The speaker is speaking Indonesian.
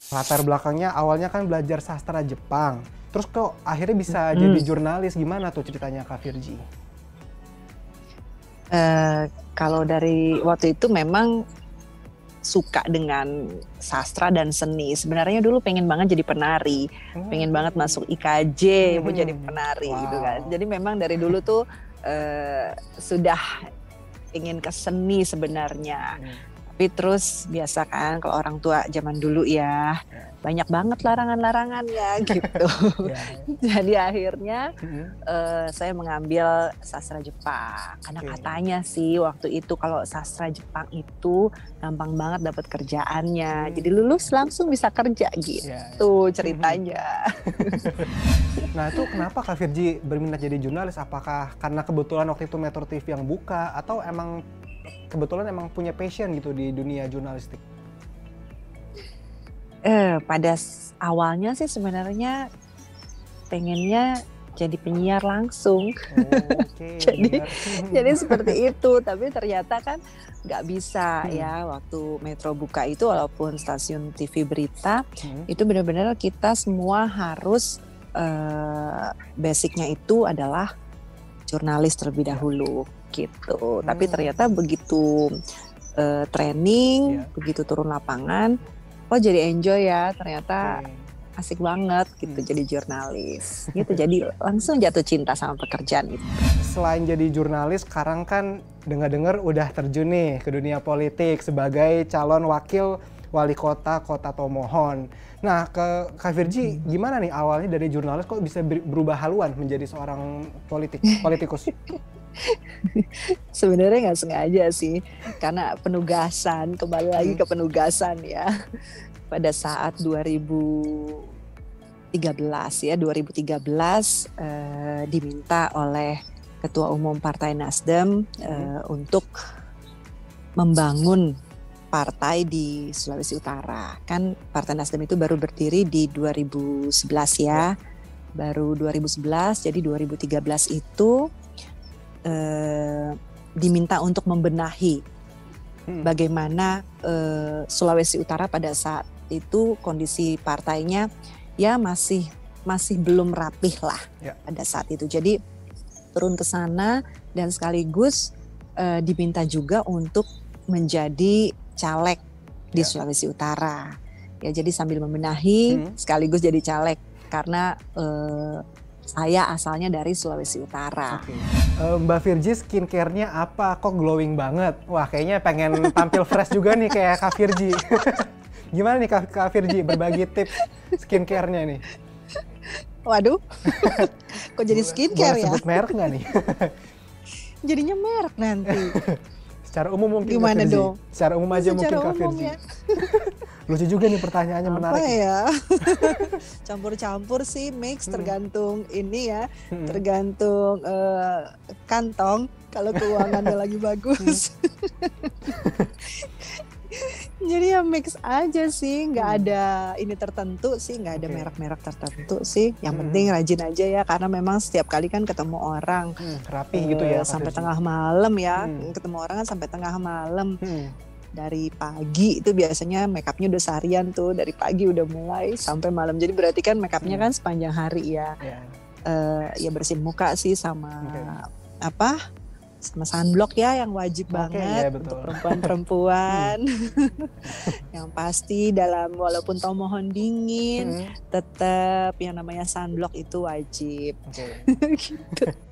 Latar belakangnya awalnya kan belajar sastra Jepang. Terus kok akhirnya bisa jadi jurnalis, gimana tuh ceritanya Kak Virgi? Kalau dari waktu itu memang suka dengan sastra dan seni. Sebenarnya dulu pengen banget jadi penari, pengen banget masuk IKJ mau jadi penari gitu kan. Wow. Jadi memang dari dulu tuh sudah ingin ke seni sebenarnya. Tapi terus biasa kan kalau orang tua zaman dulu ya banyak banget larangan-larangannya gitu. Ya. Jadi akhirnya Mm-mm. saya mengambil sastra Jepang. Karena Oke. katanya sih waktu itu kalau sastra Jepang itu gampang banget dapat kerjaannya. Jadi lulus langsung bisa kerja Ya. gitu ceritanya. Nah itu kenapa Kak Virgi berminat jadi jurnalis? Apakah karena kebetulan waktu itu Metro TV yang buka, atau emang kebetulan emang punya passion gitu di dunia jurnalistik? Pada awalnya sih sebenarnya pengennya jadi penyiar langsung. Oke, jadi benar. jadi seperti itu, tapi ternyata kan nggak bisa ya. Waktu Metro buka itu walaupun stasiun TV berita itu benar-benar kita semua harus basicnya itu adalah jurnalis terlebih dahulu gitu. Tapi ternyata begitu training, begitu turun lapangan, jadi enjoy ya, ternyata asik banget gitu jadi jurnalis gitu. Jadi langsung jatuh cinta sama pekerjaan itu. Selain jadi jurnalis, sekarang kan dengar-dengar udah terjun nih ke dunia politik sebagai calon wakil wali kota Kota Tomohon. Nah, ke Kak Virgi, gimana nih awalnya dari jurnalis kok bisa berubah haluan menjadi seorang politikus? Sebenarnya nggak sengaja sih, karena penugasan, kembali lagi ke penugasan ya. Pada saat 2013 diminta oleh Ketua Umum Partai Nasdem untuk membangun partai di Sulawesi Utara. Kan Partai Nasdem itu baru berdiri di 2011 ya. Baru 2011, jadi 2013 itu diminta untuk membenahi bagaimana Sulawesi Utara pada saat itu kondisi partainya ya masih belum rapih lah pada saat itu. Jadi turun ke sana dan sekaligus diminta juga untuk menjadi caleg di Sulawesi Utara. Ya, jadi sambil membenahi sekaligus jadi caleg karena saya asalnya dari Sulawesi Utara. Mbak Virgi skincare-nya apa? Kok glowing banget? Wah, kayaknya pengen tampil fresh juga nih kayak Kak Virgi. Gimana nih Kak Virgi berbagi tips skincare-nya nih? Waduh, kok jadi skincare ya? Boleh sebut merek nggak nih? Jadinya merek nanti. Secara umum mungkin Gimana Kak Virgi? dong? Secara umum aja mungkin Kak Virgi. Ya. Lucu juga nih pertanyaannya, menarik. Apa ya? Campur-campur sih, mix tergantung ini ya, tergantung kantong kalau keuangannya lagi bagus. Jadi ya mix aja sih, nggak ada ini tertentu sih, nggak ada merek-merek tertentu sih. Yang penting rajin aja ya, karena memang setiap kali kan ketemu orang rapih gitu ya sampai tengah malam ya, ketemu orang kan sampai tengah malam. Dari pagi itu biasanya makeupnya udah seharian tuh, dari pagi udah mulai sampai malam. Jadi berarti kan makeupnya kan sepanjang hari ya. Ya bersihin muka sih sama sama sunblock ya yang wajib banget untuk perempuan-perempuan. Yang pasti walaupun Tomohon dingin, tetap yang namanya sunblock itu wajib. Gitu.